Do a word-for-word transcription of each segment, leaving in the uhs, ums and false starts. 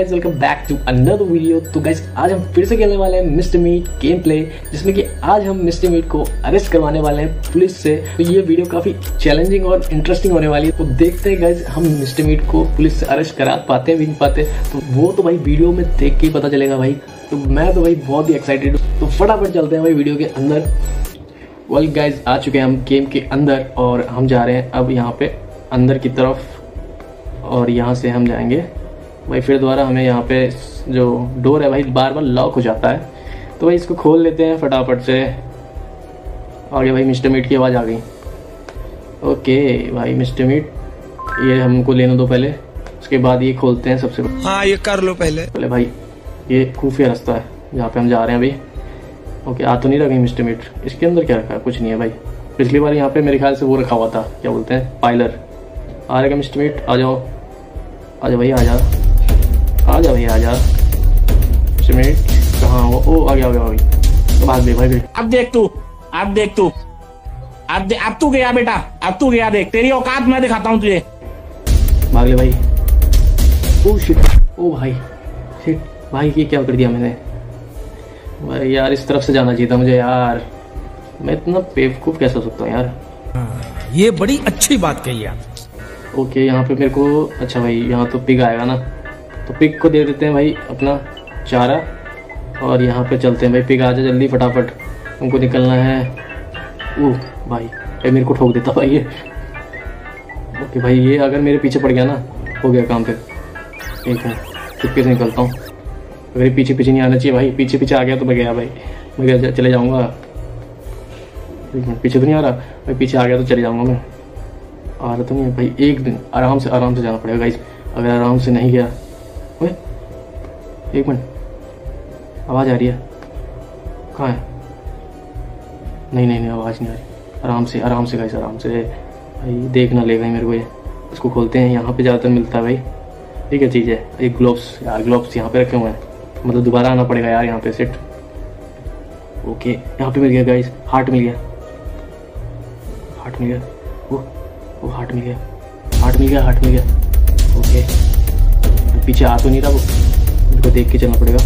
Guys, welcome back to another video. तो guys आज हम फिर से खेलने वाले हैं मिस्टर मीट गेम प्ले, जिसमें कि आज हम मिस्टर मीट को अरेस्ट करवाने वाले हैं पुलिस से। तो ये वीडियो काफी चैलेंजिंग और इंटरेस्टिंग होने वाली है। तो देखते हैं गाइस हम मिस्टर मीट को पुलिस से अरेस्ट करा पाते हैं भी नहीं पाते, तो वो तो भाई वीडियो में देख के ही पता चलेगा भाई। तो मैं तो भाई बहुत ही एक्साइटेड हूँ, तो फटाफट चलते हैं भाई वीडियो के अंदर। वेल गाइस आ चुके हैं हम गेम के अंदर और हम जा रहे हैं अब यहाँ पे अंदर की तरफ, और यहाँ से हम जाएंगे भाई। फिर दोबारा हमें यहाँ पे जो डोर है भाई बार बार लॉक हो जाता है, तो भाई इसको खोल लेते हैं फटाफट से। आगे भाई मिस्टर मीट की आवाज़ आ गई। ओके भाई मिस्टर मीट, ये हमको लेने दो पहले, उसके बाद ये खोलते हैं सबसे पहले। हाँ ये कर लो पहले पहले भाई ये खुफिया रास्ता है जहाँ पे हम जा रहे हैं अभी। ओके आ तो नहीं रहा कहीं मिस्टर मीट। इसके अंदर क्या रखा है? कुछ नहीं है भाई। पिछली बार यहाँ पे मेरे ख्याल से वो रखा हुआ था, क्या बोलते हैं, पाइलर। आ रहेगा मिस्टर मीट, आ जाओ आ जाओ भाई, आ जा आ जा भाई, आ जा मिस्टर मीट। कहाँ वो? ओ आ गया आ गया भाई, तो भाग दे भाई। अब देख तू अब देख तू अब दे, अब तू गया बेटा, अब तू गया। देख तेरी औकात मैं दिखाता हूँ तुझे। भाग ले भाई। ओ शिट, ओ भाई शिट भाई, ये क्या कर दिया मैंने भाई। यार इस तरफ से जाना चाहिए था मुझे यार, मैं इतना बेवकूफ़ कैसे हो सकता हूँ यार। ये बड़ी अच्छी बात कही आप। ओके यहाँ पे मेरे को, अच्छा भाई यहाँ तो पिग आएगा ना, तो पिग को दे देते हैं भाई अपना चारा, और यहाँ पे चलते हैं भाई। पिग आ जा जल्दी फटाफट, हमको निकलना है। ओह भाई भाई मेरे को ठोक देता भाई ये। ओके भाई ये अगर मेरे पीछे पड़ गया ना, हो गया काम फिर। एक है चुपके से निकलता हूँ, अगर ये पीछे पीछे नहीं आना चाहिए भाई। पीछे पीछे आ गया तो मैं गया भाई, मैं गया चले जाऊँगा। एक मिनट, पीछे तो नहीं आ रहा भाई, पीछे आ गया तो चले जाऊँगा मैं। आ रहा तो नहीं है भाई, एक दिन आराम से आराम से जाना पड़ेगा गाइस। अगर आराम से नहीं गया, ओए एक मिनट, आवाज़ आ रही है, कहाँ है? नहीं नहीं नहीं आवाज़ नहीं आ रही। आराम से आराम से गाइस, आराम से भाई, देख ना लेगा ही मेरे को ये। इसको खोलते हैं, यहाँ पे ज़्यादातर मिलता है भाई। ठीक है चीज़ है ये। ग्लोव्स यार, ग्लोव्स यहाँ पे रखे हुए हैं, मतलब दोबारा आना पड़ेगा यार यहाँ पे सेट। ओके यहाँ पे मिल गया गाइस, हार्ट मिल गया, हार्ट मिल गया। वो वो हार्ट मिल गया, हार्ट मिल गया, हार्ट मिल गया। ओके पीछे आ तो नहीं रहा वो, उनको देख के चलना पड़ेगा।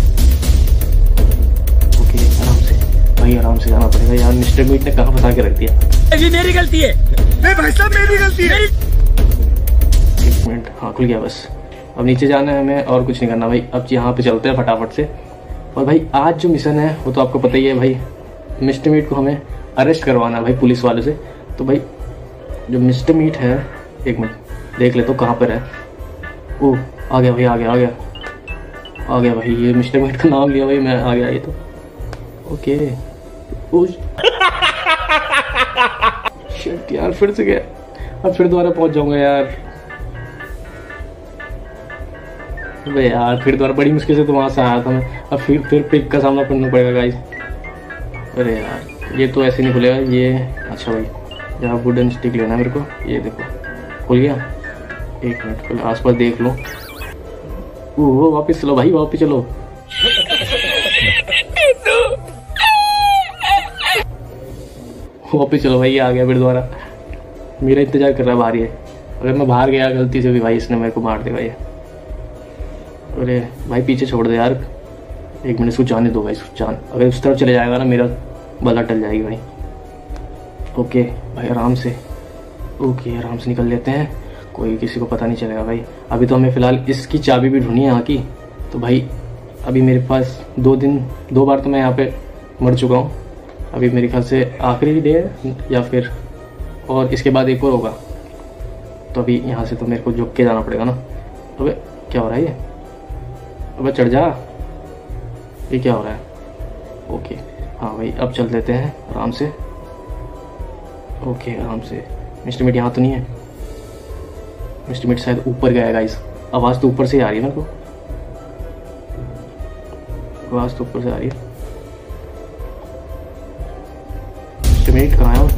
ओके आराम से भाई, आराम से जाना पड़ेगा यार। मिस्टर मीट ने कहाँ फंसा के रख दिया? ये मेरी गलती है। नहीं भाई साहब मेरी गलती है। एक मिनट, हाँ खुल गया बस। अब नीचे जाना है हमें और कुछ नहीं करना भाई। अब यहाँ पे चलते हैं फटाफट से। और भाई आज जो मिशन है वो तो आपको पता ही है भाई, मिस्टर मीट को हमें अरेस्ट करवाना है भाई पुलिस वाले से। तो भाई जो मिस्टर मीट है, एक मिनट देख ले तो कहाँ पर है। ओह आ गया भाई, आ गया आ गया आ गया भाई। ये मिस्टर मीट का नाम लिया भाई मैं, आ गया ये तो। ओके शिट यार, फिर से गया। अब फिर दोबारा पहुंच जाऊंगा यार। अबे यार फिर दोबारा बड़ी मुश्किल से तो वहां से आया था मैं, अब फिर फिर पिक का सामना करना पड़ेगा गाइस। अरे यार ये तो ऐसे नहीं खुलेगा ये। अच्छा भाई यहाँ वुडन स्टिक लेना है मेरे को, ये देखो खुल गया। एक मिनट पहले आसपास देख लो। ओह वापस चलो भाई, वापस चलो। वापस चलो भाई, ये आ गया फिर दोबारा। मेरा इंतजार कर रहा है बाहर ये। अगर मैं बाहर गया गलती से भी भाई, इसने मेरे को मार देगा ये। अरे भाई पीछे छोड़ दे यार, एक मिनट इसको जाने दो भाई, जान। अगर उस तरफ चले जाएगा ना मेरा बला टल जाएगी भाई। ओके भाई आराम से, ओके आराम से निकल लेते हैं, कोई किसी को पता नहीं चलेगा भाई। अभी तो हमें फ़िलहाल इसकी चाबी भी ढूंढनी है यहाँ की। तो भाई अभी मेरे पास दो दिन दो बार तो मैं यहाँ पे मर चुका हूँ। अभी मेरे ख्याल से आखिरी डे है या फिर और इसके बाद एक और होगा। तो अभी यहाँ से तो मेरे को झुक के जाना पड़ेगा ना। अबे क्या हो रहा है ये? अबे चढ़ जा, ये क्या हो रहा है? ओके हाँ भाई अब चल देते हैं आराम से। ओके आराम से। मिस्टर मीट यहाँ तो नहीं है? मिस्टर मीट शायद ऊपर गया है गाइस। आवाज़ तो ऊपर से आ रही है मेरे को, आवाज़ तो ऊपर से आ रही है। मिस्टर मीट कहाँ है?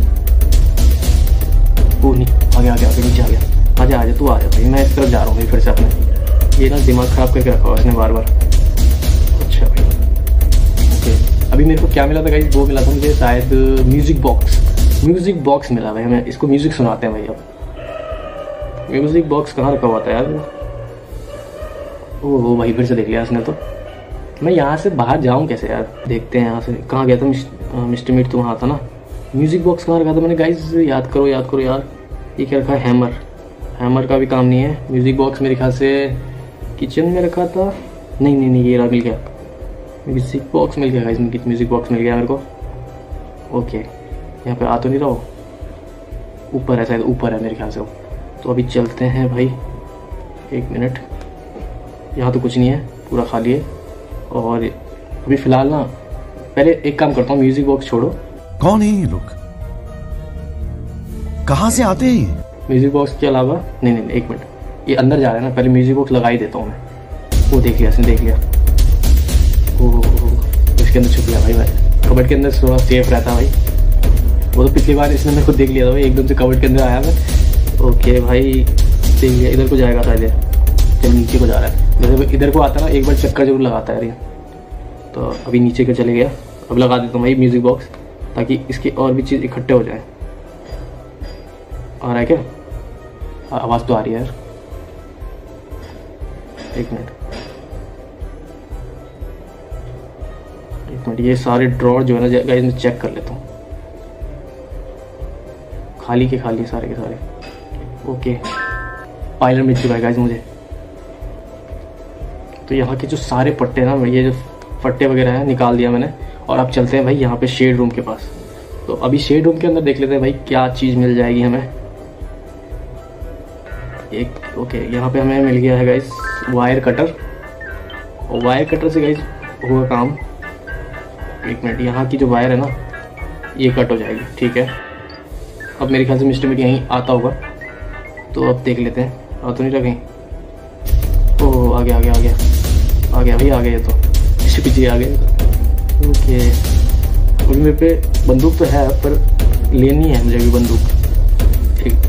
वो नहीं, आ गया आ गया, नीचे आ गया। आजा आजा तू आ जा भाई, मैं इस तरफ जा रहा हूँ भाई फिर से। अपने ये ना दिमाग ख़राब करके रखा हुआ इसने बार बार। अच्छा भाई ओके, अभी मेरे को क्या मिला था गाइस? वो मिला था मुझे शायद म्यूज़िक बॉक्स। म्यूज़िक बॉक्स मिला भाई हमें, इसको म्यूज़िक सुनाते हैं भाई। अब म्यूज़िक बॉक्स कहाँ रखा हुआ था यार? ओह वो भाई फिर से देख लिया उसने। तो मैं यहाँ से बाहर जाऊँ कैसे यार, देखते हैं यहाँ से। कहाँ गया था मिस्टर मीट? तो वहाँ था ना। म्यूज़िक बॉक्स कहाँ रखा था मैंने गाइस? याद करो याद करो यार, ये क्या रखा है? हैमर। हैमर का भी काम नहीं है। म्यूज़िक बॉक्स मेरे ख्याल से किचन में रखा था। नहीं नहीं नहीं, ये रहा, मिल गया। म्यूज़िक बॉक्स मिल गया गाइस, म्यूज़िक बॉक्स मिल गया मेरे को। ओके, यहाँ पे आ तो नहीं रहा हो, ऊपर है शायद, ऊपर है मेरे ख्याल से वो। तो अभी चलते हैं भाई, एक मिनट। यहाँ तो कुछ नहीं है, पूरा खाली है। और अभी फ़िलहाल ना, पहले एक काम करता हूँ, म्यूज़िक बॉक्स छोड़ो। कौन है ये लोग, कहाँ से आते हैं? म्यूज़िक बॉक्स के अलावा नहीं नहीं एक मिनट, ये अंदर जा रहा है ना, पहले म्यूज़िक बॉक्स लगा ही देता हूँ मैं। वो देख लिया इसने, देख लिया। ओह इसके अंदर छुप लिया भाई। भाई कबर्ड के अंदर थोड़ा सेफ रहता है भाई। वो तो पिछली बार इसने मेरे को देख लिया था भाई, एकदम से कबर्ड के अंदर आया मैं। ओके भाई देख लिया, इधर को जाएगा शायद, चल नीचे को जा रहा है। जैसे इधर को आता है ना, एक बार चक्कर जरूर लगाता है ये। तो अभी नीचे को चले गया। अब लगा देता हूँ भाई म्यूज़िक बॉक्स, ताकि इसकी और भी चीज़ इकट्ठे हो जाए। आ रहा है क्या? आवाज़ तो आ रही है यार, एक मिनट एक मिनट। ये सारे ड्रॉर जो है ना गाइस, मैं चेक कर लेता हूँ। खाली के खाली सारे के सारे। ओके पायलट मिल चुका है गाइस मुझे। तो यहाँ के जो सारे पट्टे ना, ये जो फट्टे वगैरह हैं निकाल दिया मैंने। और अब चलते हैं भाई यहाँ पे शेड रूम के पास। तो अभी शेड रूम के अंदर देख लेते हैं भाई क्या चीज़ मिल जाएगी हमें। एक ओके, यहाँ पे हमें मिल गया है गाइस वायर कटर। और वायर कटर से गाइस हुआ काम। एक मिनट, यहाँ की जो वायर है ना, ये कट हो जाएगी। ठीक है, अब मेरे ख्याल से मिस्टर मीट यहीं आता होगा। तो अब देख लेते हैं, आ तो नहीं रखें। ओह आ गया आ गया आ गया आ गया भाई, आ गया। ये तो पीछे पीछे आ गया। ओके, अभी मेरे पे बंदूक तो है, पर लेनी है मुझे भी बंदूक। ठीक,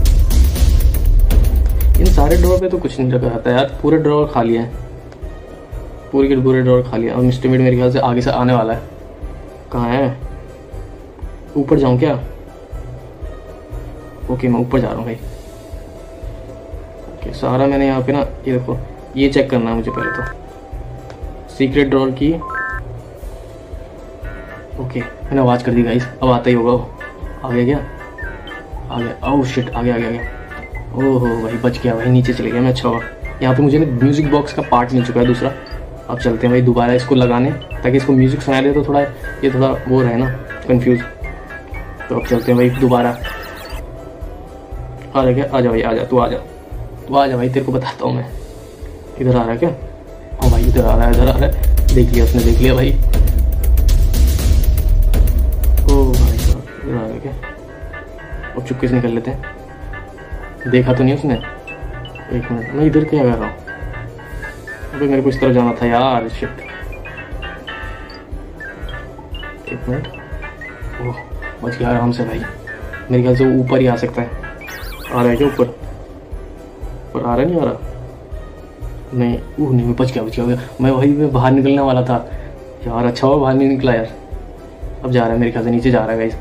इन सारे ड्रॉर पे तो कुछ नहीं रखा था यार, पूरे ड्रॉर खाली हैं, पूरे के पूरे ड्रॉर खाली हैं। और मिस्टर मीट मेरे ख्याल से आगे से आने वाला है। कहाँ है? ऊपर जाऊँ क्या? ओके मैं ऊपर जा रहा हूँ भाई। ओके सारा मैंने यहाँ पे ना, ये देखो, ये चेक करना है मुझे पहले तो। सीक्रेट ड्रॉर की। ओके मैंने आवाज़ कर दी गाइस, अब आता ही होगा वो। आ गया क्या? आ गया। ओह शिट, आ गया आ गया आ गया। ओहो भाई बच गया भाई, नीचे चले गया मैं। अच्छा होगा, यहाँ पे मुझे ना म्यूज़िक बॉक्स का पार्ट मिल चुका है दूसरा। अब चलते हैं भाई दोबारा इसको लगाने, ताकि इसको म्यूज़िक सुनाई दे, तो थोड़ा ये थोड़ा वो रहे ना कंफ्यूज। तो अब चलते हैं भाई दोबारा। आ रहा क्या? आ जा भाई, आ जा, तू आ जा, तू आ जा भाई, तेरे को बताता हूँ मैं। इधर आ रहा है क्या? हाँ भाई इधर आ रहा है, इधर आ रहा है। देख लिया उसने, देख लिया भाई। ओह भाई साहब, इधर आ रहा है क्या? अब चुपके से निकल लेते हैं। देखा तो नहीं उसने? एक मिनट, मैं इधर क्या कर रहा हूँ? अबे मेरे को इस तरफ जाना था यार, शिट। एक मिनट। ओह बच गया आराम से भाई। मेरे ख्याल से वो ऊपर ही आ सकता है। आ रहा है क्या ऊपर? पर आ रहा नहीं, आ रहा नहीं। ओह नहीं, मैं बच गया बच गया मैं वही में बाहर निकलने वाला था यार। अच्छा हुआ बाहर नहीं निकला यार। अब जा रहा है मेरे ख्याल से, नीचे जा रहा है गाइस।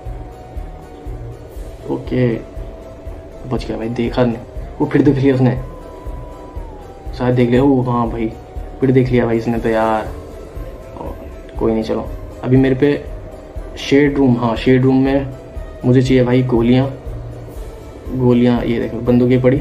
ओके बच गया भाई, देखा नहीं वो। फिर देख लिया उसने शायद, देख लिया। ओह हाँ भाई, फिर देख लिया भाई इसने तो यार। कोई नहीं, चलो अभी मेरे पे शेड रूम। हाँ शेड रूम में मुझे चाहिए भाई गोलियाँ। गोलियाँ ये देखो, बंदूकें पड़ी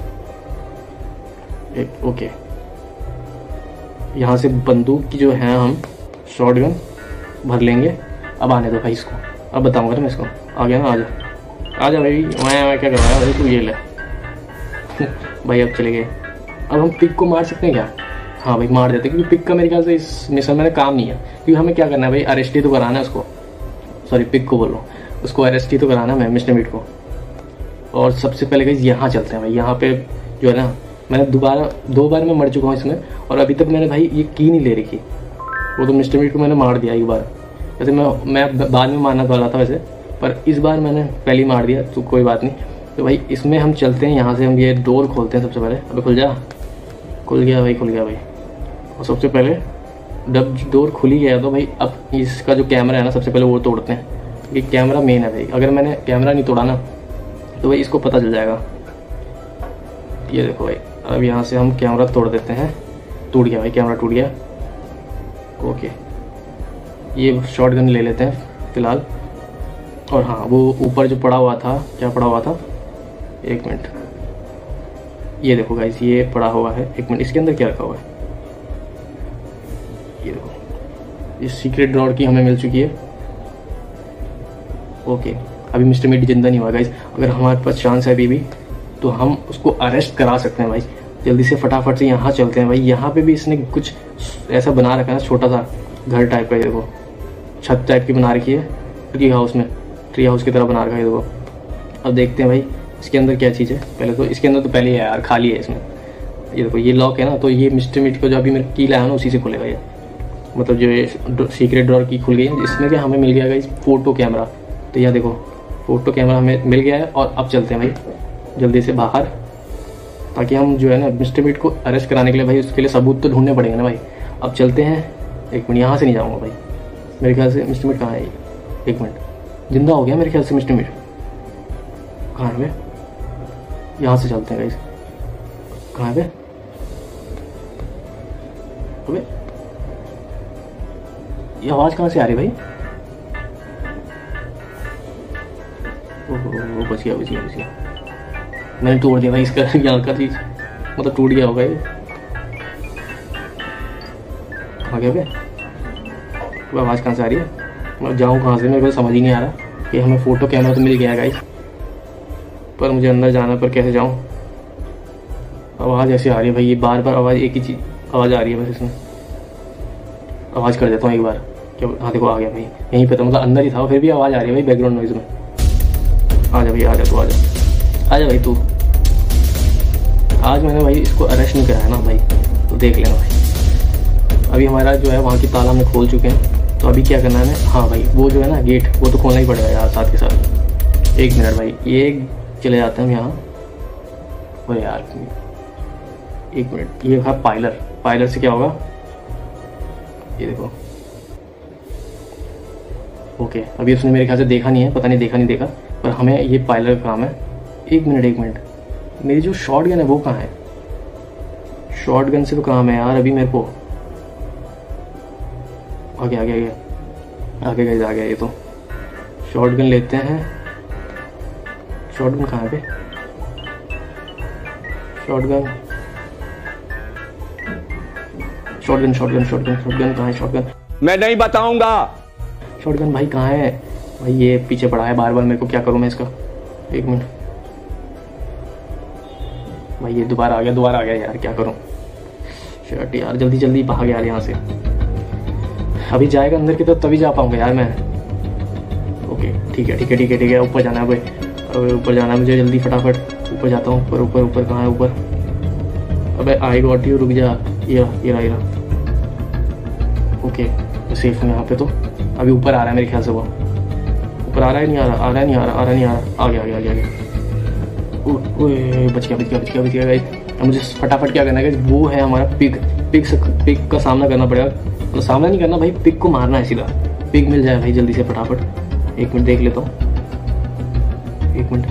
एक। ओके यहाँ से बंदूक की जो है हम शॉटगन भर लेंगे। अब आने दो भाई इसको, अब बताऊंगा ना मैं इसको। आ गया ना, आ जा आ जा भाई। मैं मैं क्या कर रहा है भाई, तू ये ले भाई। अब चले गए। अब हम पिक को मार सकते हैं क्या? हाँ भाई मार देते, क्योंकि पिक का मेरे ख्याल से इस मिशन में काम नहीं है। क्योंकि हमें क्या करना है भाई, अरेस्ट ही तो कराना है उसको। सॉरी पिक को बोल रहा हूँ, उसको अरेस्ट ही तो कराना है मैं मिस्टर मीट को। और सबसे पहले गाइस यहाँ चलते हैं भाई। यहाँ पे जो है ना, मैंने दोबारा दो बार मैं मर चुका हूँ इसमें, और अभी तक मैंने भाई ये की नहीं ले रखी। वो तो मिस्टर मीट को मैंने मार दिया एक बार। वैसे मैं मैं बाद में मारना वाला था वैसे, पर इस बार मैंने पहले ही मार दिया, तो कोई बात नहीं। तो भाई इसमें हम चलते हैं, यहाँ से हम ये डोर खोलते हैं सबसे पहले। अबे खुल जा, खुल गया भाई, खुल गया भाई। और सबसे पहले जब डोर खुल ही गया तो भाई अब इसका जो कैमरा है ना, सबसे पहले वो तोड़ते हैं। ये कैमरा मेन है भाई, अगर मैंने कैमरा नहीं तोड़ा ना तो भाई इसको पता चल जाएगा। ये देखो भाई, अब यहाँ से हम कैमरा तोड़ देते हैं। टूट गया भाई, कैमरा टूट गया। ओके, ये शॉर्ट गन ले लेते हैं फिलहाल। और हाँ, वो ऊपर जो पड़ा हुआ था, क्या पड़ा हुआ था, एक मिनट, ये देखो गाइस, ये पड़ा हुआ है। एक मिनट, इसके अंदर क्या रखा हुआ है, ये देखो, ये सीक्रेट ड्रॉर की हमें मिल चुकी है। ओके, अभी मिस्टर मीट जिंदा नहीं हुआ गाइस। अगर हमारे पास चांस है अभी भी तो हम उसको अरेस्ट करा सकते हैं भाई। जल्दी से फटाफट से यहाँ चलते हैं भाई। यहाँ पे भी इसने कुछ ऐसा बना रखा है, छोटा सा घर टाइप का, देखो छत टाइप की बना रखी है, ट्री हाउस में, ट्री हाउस की तरह बना रखा है देखो। अब देखते हैं भाई इसके अंदर क्या चीज़ है। पहले तो इसके अंदर तो पहले है यार, खाली है इसमें। ये देखो, ये लॉक है ना, तो ये मिस्टर मीट को जो अभी मेरे की लाया ना उसी से खुलेगा ये, मतलब जो ये सीक्रेट ड्रॉर की खुल गई है। इसमें क्या हमें मिल गया गाइस, फोटो कैमरा। तो यह देखो, फोटो कैमरा हमें मिल गया है। और अब चलते हैं भाई जल्दी से बाहर, ताकि हम जो है ना मिस्टर मीट को अरेस्ट कराने के लिए भाई उसके लिए सबूत तो ढूंढने पड़ेंगे ना भाई। अब चलते हैं। एक मिनट, यहाँ से नहीं जाऊँगा भाई, मेरे ख्याल से मिस्टर मीट कहाँ है। एक मिनट, जिंदा हो गया मेरे ख्याल से मिस्टर मीट, कहाँ है वे? यहाँ से चलते हैं गाइस। कहाँ है वे? अबे ये आवाज़ कहाँ से आ रही भाई? ओहो, बच गया बच गया बच गया। मैंने तोड़ दिया भाई इसका यहाँ का चीज़, मतलब टूट गया होगा ये। कहाँ गया बे? वो आवाज़ कहाँ से आ रही है? मैं जाऊँ कहाँ से, मेरे को समझ ही नहीं आ रहा। कि हमें फ़ोटो कैमरा तो मिल गया है गाइस, पर मुझे अंदर जाना, पर कैसे जाऊँ? आवाज़ ऐसे आ रही है भाई, ये बार बार आवाज़, एक ही चीज़ आवाज़ आ रही है बस इसमें। आवाज़ कर देता हूँ एक बार। क्या? हाँ देखो आ गया भाई, यहीं पे था, मतलब अंदर ही था, फिर भी आवाज़ आ रही है भाई बैकग्राउंड नॉइज़ में। आ जा भाई, आ जा तू, आ जा आ जा भाई तू। आज मैंने भाई इसको अरेस्ट नहीं कराया ना भाई, तो देख लेना भाई। अभी हमारा जो है वहाँ की ताला हमने खोल चुके हैं, तो अभी क्या करना है? हाँ भाई, वो जो है ना गेट, वो तो खोलना ही पड़ेगा यार साथ के साथ। एक मिनट भाई, ये चले जाते हैं हम यहाँ। अरे यार एक मिनट, ये था पायलर। पायलर से क्या होगा, ये देखो। ओके, अभी उसने मेरे ख्याल से देखा नहीं है, पता नहीं देखा नहीं देखा, पर हमें ये पायलर का काम है। एक मिनट एक मिनट, मेरी जो शॉर्ट गन है वो कहाँ है? शॉर्ट गन से तो काम है यार अभी मेरे को। आगे आगे आगे आगे गए आ गया ये तो। शॉर्ट गन लेते हैं। शॉर्ट गन कहाँ है बे? Shotgun shotgun shotgun shotgun shotgun कहाँ है? शॉर्ट गन मैं नहीं बताऊंगा। शॉर्ट गन भाई कहाँ है भाई? ये पीछे पड़ा है बार बार, मेरे को क्या करूँ मैं इसका? एक मिनट भाई, ये दोबारा आ गया, दोबारा आ गया यार, क्या करूँ? शर्ट यार, जल्दी जल्दी भाग यार यहाँ से। अभी जाएगा अंदर की तो तभी जा पाऊंगा यार मैं। ओके ठीक है ठीक है ठीक है ठीक है, ऊपर जाना है भाई, अबे ऊपर जाना है मुझे, जल्दी फटाफट ऊपर जाता हूँ। ऊपर ऊपर ऊपर कहाँ है ऊपर? अबे आई गॉट यू, रुक जा। ये ये रहा ये रहा। ओके सेफ हूँ यहाँ पे। तो अभी ऊपर आ रहा है मेरे ख्याल से, वो ऊपर आ रहा है, नहीं आ रहा, आ रहा है नहीं आ रहा, आ रहा नहीं आ रहा, आ गया आ गया आ गया आ गया। ओए बच गया बच गया बच गया बच गया गाइस। अब मुझे फटाफट क्या करना है गाइस, वो है हमारा पिग। पिग से पिग का सामना करना पड़ेगा, मतलब सामना नहीं करना भाई, पिग को मारना है सीधा। पिग मिल जाए भाई जल्दी से फटाफट। एक मिनट देख लेता हूँ, एक मिनट।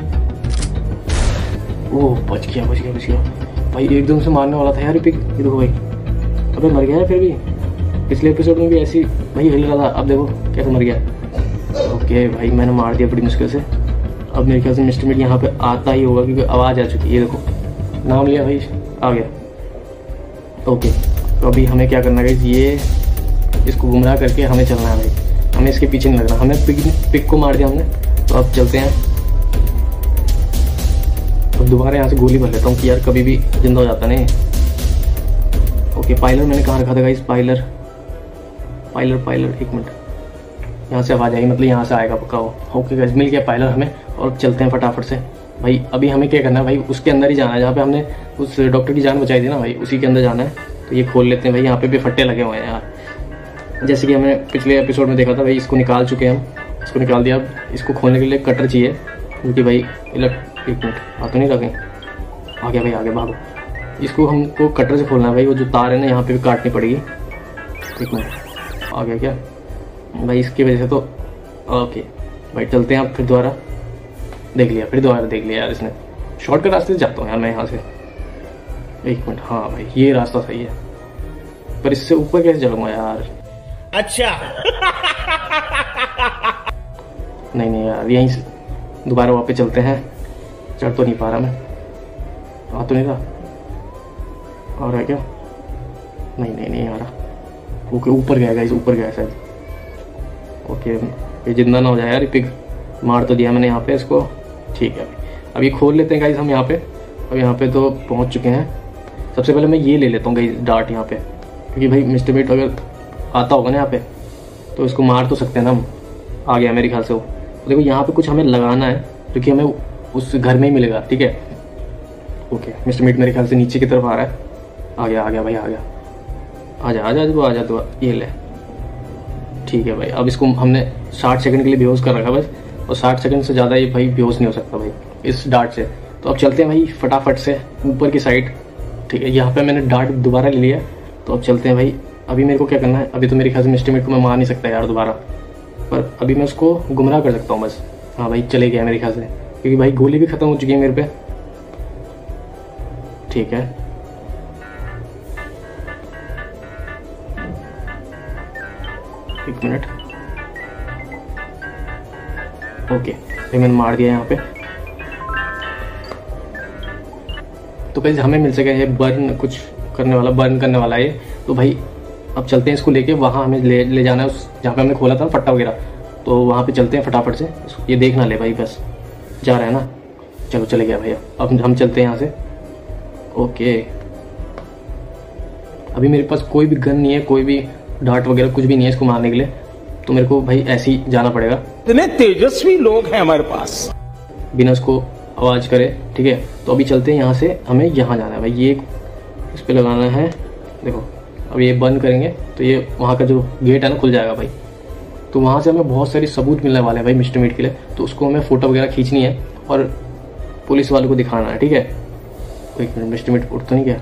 ओह बच गया बच गया बच गया भाई, एकदम से मारने वाला था यार ये पिग। ये देखो भाई, अबे मर गया है फिर भी। पिछले एपिसोड में भी ऐसी भाई हिल रहा था, अब देखो कैसे मर गया। ओके भाई, मैंने मार दिया बड़ी मुश्किल से। अब मेरे ख्याल से मिस्टर मीट यहाँ पे आता ही होगा, क्योंकि आवाज़ आ चुकी है। ये देखो नाम लिया भाई, आ गया। ओके, तो अभी हमें क्या करना है, ये इसको गुमराह करके हमें चलना है भाई। हमें इसके पीछे नहीं लगना, हमें पिक पिक को मार दिया हमने। तो अब चलते हैं। तो दोबारा यहाँ से गोली भर लेता हूँ कि यार कभी भी जिंदा हो जाता नहीं। ओके, पायलर मैंने कहाँ रखा था गाइस? पायलर पायलर पायलर एक मिनट, यहाँ से आवाज़ आई, मतलब यहाँ से आएगा पक्का वो। ओके गाइस, मिल गया पायलर हमें। और चलते हैं फटाफट से भाई। अभी हमें क्या करना है भाई, उसके अंदर ही जाना है जहाँ पे हमने उस डॉक्टर की जान बचाई थी ना भाई, उसी के अंदर जाना है। तो ये खोल लेते हैं भाई, यहाँ पे भी फट्टे लगे हुए हैं यार, जैसे कि हमने पिछले एपिसोड में देखा था भाई। इसको निकाल चुके हैं हम, इसको निकाल दिया। अब इसको खोलने के लिए कटर चाहिए, क्योंकि भाई इलेक्ट एक मिनट आ तो नहीं रखें। आ गया भाई, आगे भागो। इसको हमको कटर से खोलना है भाई, वो जो तार है ना यहाँ पे भी काटनी पड़ेगी। एक मिनट, आ गया क्या भाई? इसकी वजह से तो ओके भाई, चलते हैं आप फिर दोबारा। देख लिया, फिर दोबारा देख लिया यार इसने। शॉर्टकट रास्ते से जाता हूँ यार मैं यहाँ से। एक मिनट, हाँ भाई ये रास्ता सही है। पर इससे ऊपर कैसे चढ़ूंगा यार? अच्छा। नहीं नहीं यार, यहीं से दोबारा वापस चलते हैं। चढ़ तो नहीं पा रहा मैं, आ तो नहीं रहा, आ रहा है क्या? नहीं नहीं नहीं आ रहा। ओके ऊपर गया गाइस, ऊपर गया शायद। ओके ये जिंदा ना हो जाए यार, ये पिग मार तो दिया मैंने यहाँ पे इसको। ठीक है अब ये खोल लेते हैं गाइस हम यहाँ पे। अब यहाँ पे तो पहुँच चुके हैं। सबसे पहले मैं ये ले लेता हूँ गाइस डार्ट यहाँ पे, क्योंकि भाई मिस्टर मीट अगर आता होगा ना यहाँ पे तो इसको मार तो सकते हैं ना हम। आ गया मेरे ख्याल से वो। तो देखो यहाँ पे कुछ हमें लगाना है जो कि हमें उस घर में ही मिलेगा, ठीक है। ओके मिस्टर मीट मेरे ख्याल से नीचे की तरफ आ रहा है। आ गया आ गया भाई आ गया। आजा आजा तू आजा तू, ये ले। ठीक है भाई, अब इसको हमने साठ सेकंड के लिए बेहोश कर रखा बस, और साठ सेकंड से ज़्यादा ये भाई बेहोश नहीं हो सकता भाई इस डार्ट से। तो अब चलते हैं भाई फटाफट से ऊपर की साइड। ठीक है यहाँ पे मैंने डार्ट दोबारा ले लिया, तो अब चलते हैं भाई। अभी मेरे को क्या करना है, अभी तो मेरे ख्याल से मिस्टर मीट को मैं मार नहीं सकता यार दोबारा, पर अभी मैं उसको गुमराह कर सकता हूँ बस। हाँ भाई चले गया मेरे ख्याल से, क्योंकि भाई गोली भी खत्म हो चुकी है मेरे पे। ठीक है एक मिनट। ओके फिर मैंने मार दिया यहाँ पे। तो कैसे हमें मिल सके ये बर्न कुछ करने वाला, बर्न करने वाला है। तो भाई अब चलते हैं इसको लेके, वहाँ हमें ले ले जाना है उस जहाँ पे हमने खोला था फट्टा वगैरह, तो वहाँ पे चलते हैं फटाफट से। ये देख ना ले भाई, बस जा रहा है ना। चलो चले गया भैया, अब हम चलते हैं यहाँ से। ओके अभी मेरे पास कोई भी गन नहीं है, कोई भी डार्ट वगैरह कुछ भी नहीं है इसको मारने के लिए, तो मेरे को भाई ऐसे ही जाना पड़ेगा। इतने तेजस्वी लोग हैं हमारे पास, बिना उसको आवाज़ करे। ठीक है तो अभी चलते हैं यहाँ से, हमें यहाँ जाना है भाई। ये इस पर लगाना है, देखो अब ये बंद करेंगे तो ये वहाँ का जो गेट है ना खुल जाएगा भाई। तो वहाँ से हमें बहुत सारी सबूत मिलने वाले हैं भाई मिस्टर मीट के लिए, तो उसको हमें फ़ोटो वगैरह खींचनी है और पुलिस वालों को दिखाना है। ठीक है एक मिनट, मिस्टर मीट उठ तो नहीं गया?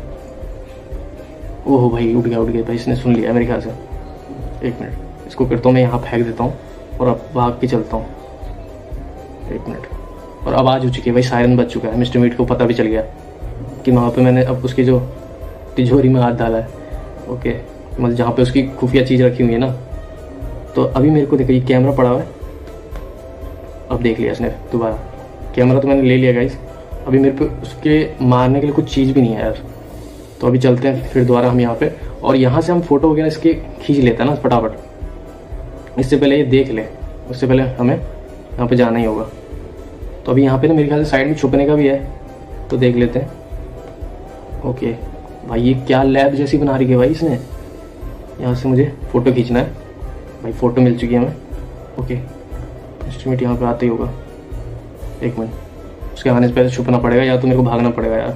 ओहो भाई उठ गया उठ गया भाई, इसने सुन लिया मेरे ख्याल से। एक मिनट इसको करता हूँ मैं यहाँ फेंक देता हूँ और अब भाग के चलता हूँ। एक मिनट, और आवाज़ हो चुकी है भाई, सायरन बज चुका है। मिस्टर मीट को पता भी चल गया कि वहाँ पे मैंने अब उसकी जो तिजोरी में हाथ डाला है। ओके मतलब जहाँ पे उसकी खुफिया चीज़ रखी हुई है ना। तो अभी मेरे को देखो ये कैमरा पड़ा हुआ है, अब देख लिया इसने दोबारा। कैमरा तो मैंने ले लिया गाइस, अभी मेरे पे उसके मारने के लिए कुछ चीज़ भी नहीं है यार। तो अभी चलते हैं फिर दोबारा हम यहाँ पे, और यहाँ से हम फोटो वगैरह इसके खींच लेते हैं ना फटाफट। इससे पहले ये देख ले, उससे पहले हमें यहाँ पे जाना ही होगा। तो अभी यहाँ पे ना मेरे ख्याल से साइड में छुपने का भी है, तो देख लेते हैं। ओके भाई ये क्या लैब जैसी बना रही है भाई इसने। यहाँ से मुझे फ़ोटो खींचना है भाई, फ़ोटो मिल चुकी है हमें। ओके इंस्ट्रूमेंट यहाँ पे आते ही होगा। एक मिनट, उसके आने से पहले छुपना पड़ेगा या तो मेरे को भागना पड़ेगा यार।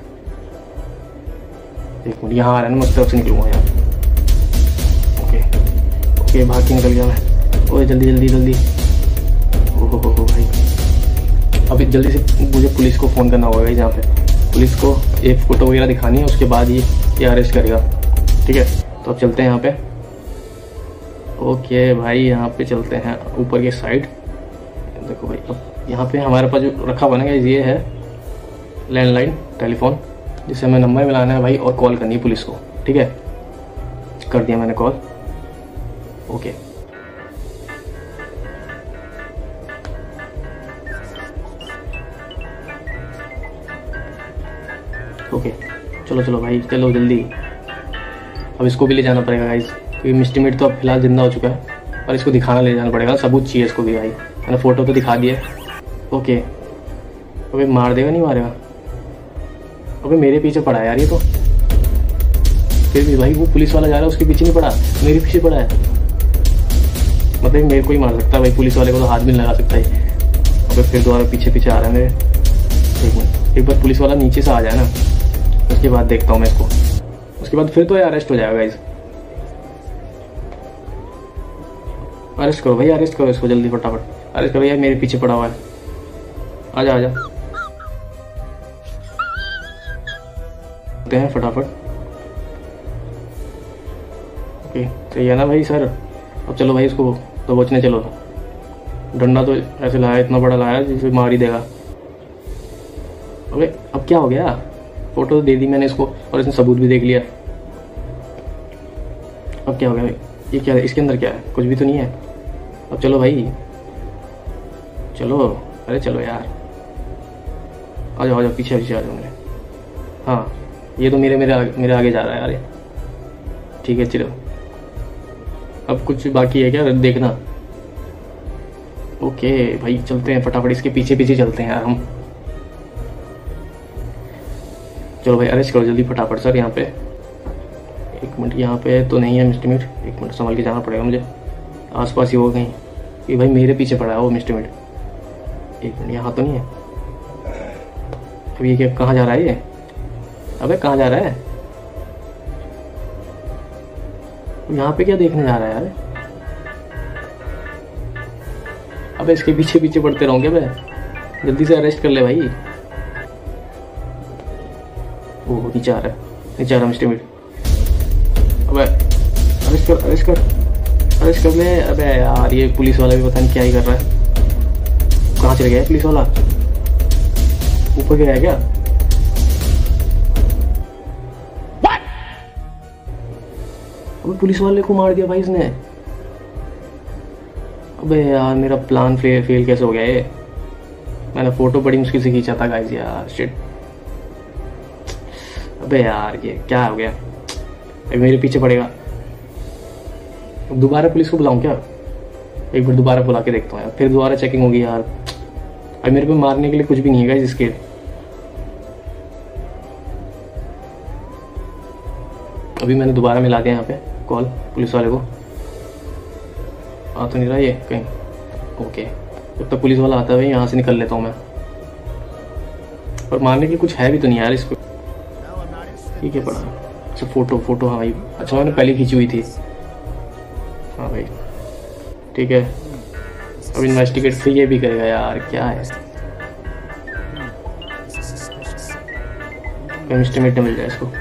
एक मिनट, यहाँ आ रहा है ना, मैं उस तरफ से निकलूँगा यार। ओके ओके भाग के निकल गया मैं। ओए जल्दी जल्दी जल्दी। ओहो हो हो भाई, अभी जल्दी से मुझे पुलिस को फ़ोन करना होगा जहाँ पे पुलिस को एक फ़ोटो वगैरह दिखानी है, उसके बाद ही ये अरेस्ट करेगा। ठीक है तो अब चलते हैं यहाँ पे। ओके भाई यहाँ पे चलते हैं ऊपर की साइड। देखो भाई अब यहाँ पे हमारे पास जो रखा हुआ ना ये है लैंडलाइन टेलीफोन, जिससे हमें नंबर मिलाना है भाई और कॉल करनी है पुलिस को। ठीक है कर दिया मैंने कॉल। ओके ओके चलो चलो भाई चलो जल्दी। अब इसको भी ले जाना पड़ेगा गाइस, क्योंकि मिस्टर मीट तो अब फिलहाल जिंदा हो चुका है, पर इसको दिखाना ले जाना पड़ेगा, सबूत चाहिए इसको भी भाई। मैंने फ़ोटो तो दिखा दिया। ओके अबे मार देगा नहीं मारेगा? अबे मेरे पीछे पड़ा है यार ये तो। फिर भी भाई वो पुलिस वाला जा रहा है उसके पीछे नहीं पड़ा, मेरे पीछे पड़ा है। मतलब मेरे को ही मार सकता है भाई, पुलिस वाले को तो हाथ भी नहीं लगा सकता है। अबे फिर दोबारा पीछे पीछे आ रहा है मेरे। एक मिनट, एक बार पुलिस वाला नीचे से आ जाए ना, उसके बाद देखता हूँ मैं इसको। उसके बाद फिर तो ये अरेस्ट हो जाएगा गाइस। अरेस्ट करो भाई, अरेस्ट करो इसको जल्दी फटाफट अरेस्ट करो यार, मेरे पीछे पड़ा हुआ है। आजा आजा हैं फटाफट। ओके सही है ना भाई सर। अब चलो भाई इसको दबोचने चलो। डंडा तो ऐसे लाया, इतना बड़ा लाया जिसे मार ही देगा। अबे अब क्या हो गया? फोटो तो दे दी मैंने इसको और इसने सबूत भी देख लिया। अब क्या हो गया भाई? ये क्या है? इसके अंदर क्या है? कुछ भी तो नहीं है। अब चलो भाई, चलो। अरे चलो यार, आ जाओ आ जाओ, पीछे पीछे आ जाओ मेरे। हाँ, ये तो मेरे मेरे आगे, मेरे आगे जा रहा है यार ये। ठीक है चलो, अब कुछ बाकी है क्या देखना? ओके भाई, चलते हैं फटाफट, इसके पीछे पीछे चलते हैं यार हम। चलो भाई, अरेस्ट करो जल्दी फटाफट सर। यहाँ पे एक मिनट, यहाँ पे तो नहीं है मिस्टर मीट। एक मिनट संभाल के जाना पड़ेगा मुझे, आसपास ही हो कहीं। ये भाई मेरे पीछे पड़ा है वो मिस्टर मीट। एक मिनट, यहाँ तो नहीं है। अब ये क्या, कहाँ जा रहा है ये? अबे कहाँ जा रहा है? यहाँ पे क्या देखने जा रहा है यार? अबे इसके पीछे पीछे पड़ते रहोगे बे, जल्दी से अरेस्ट कर ले भाई। वो नीचे आ रहा है, नीचे आ रहा मिस्टर मीट। अबे अरेस्ट कर, अरेस्ट कर, अरेस्ट कर ले। अबे यार ये पुलिस वाला भी पता नहीं क्या ही कर रहा है। कहाँ चले गया है पुलिस वाला? ऊपर गया है क्या? अबे पुलिस वाले को मार दिया भाई इसने। अबे यार मेरा प्लान फेल फेल कैसे हो गया ये? मैंने फोटो बड़ी मुश्किल से खींचा था गाइस यार, शिट। अबे यार ये क्या हो गया? अभी मेरे पीछे पड़ेगा। अब दोबारा पुलिस को बुलाऊं क्या? एक बार दोबारा बुला के देखता हूँ यार, फिर दोबारा चेकिंग होगी यार। अभी मेरे पे मारने के लिए कुछ भी नहीं है गाइस इसके। अभी मैंने दोबारा मिला दिया यहाँ पे कॉल पुलिस वाले को। आ तो नहीं रहा ये कहीं। ओके, जब तक पुलिस वाला आता है भाई यहाँ से निकल लेता हूँ मैं। और मारने के कुछ है भी तो नहीं यार इसको। ठीक है पड़ा। अच्छा फोटो, फोटो हाँ भाई, अच्छा मैंने पहले खींची हुई थी। हाँ भाई ठीक है, अब इन्वेस्टिगेट फिर ये भी करेगा यार, क्या है? मिस्टर मीट मिल जाए इसको।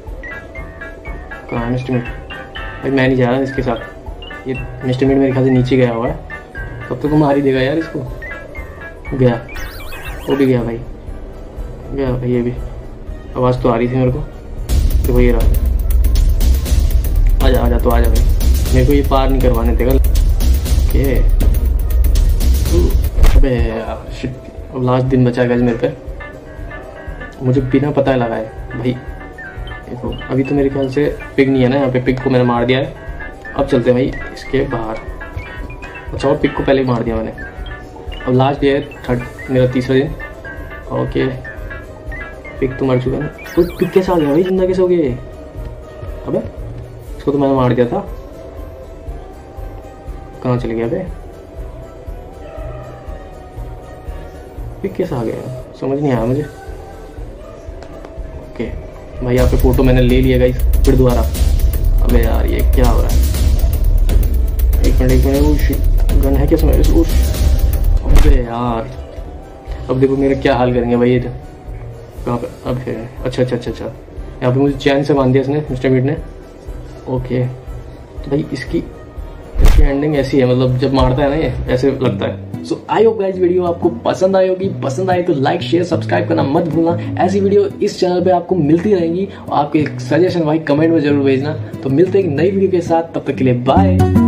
कहाँ मिस्टर मीट? भाई मैं नहीं जा रहा इसके साथ। ये मिस्टर मीट मेरे ख्याल से नीचे गया हुआ है, तब तक तो मार ही देगा यार इसको। गया, वो भी गया भाई, गया भाई ये भी। आवाज़ तो आ रही थी मेरे को, तो वही रहा। आजा आजा तो आजा भाई, मेरे को ये पार नहीं करवाने देगा। ओके, अबे यार शिट, अब लास्ट दिन बचा गया मेरे पे। मुझे बिना पता लगा है भाई। देखो अभी तो मेरे ख्याल से पिग नहीं है ना यहाँ पे, पिग को मैंने मार दिया है। अब चलते हैं भाई इसके बाहर। अच्छा और पिग को पहले ही मार दिया मैंने। अब लास्ट डे है, थर्ड मेरा तीसरा दिन। ओके पिग तो मर चुका है। तो पिग कैसे आ गया भाई, जिंदा कैसे हो गए? अबे इसको तो मैंने मार दिया था। कहाँ चले गया भाई? पिग कैसे आ गया समझ नहीं आया मुझे। ओके भाई यहाँ पे फोटो मैंने ले लिया गाइस, फिर दोबारा। अबे यार ये क्या हो रहा है? एक मिनट एक मिनट, वो गन है क्या समझ? अबे यार अब देखो मेरा क्या हाल करेंगे भाई ये। कहाँ पे? अब है, अच्छा अच्छा अच्छा अच्छा, यहाँ पे मुझे चैन से बांध दिया इसने, मिस्टर मीट ने। ओके तो भाई इसकी इसकी एंडिंग ऐसी है, मतलब जब मारता है ना ये ऐसे लगता है। So I hope guys video आपको पसंद आई होगी। पसंद आए तो लाइक शेयर सब्सक्राइब करना मत भूलना। ऐसी वीडियो इस चैनल पे आपको मिलती रहेंगी और आपके सजेशन भाई कमेंट में जरूर भेजना। तो मिलते हैं एक नई वीडियो के साथ, तब तक के लिए बाय।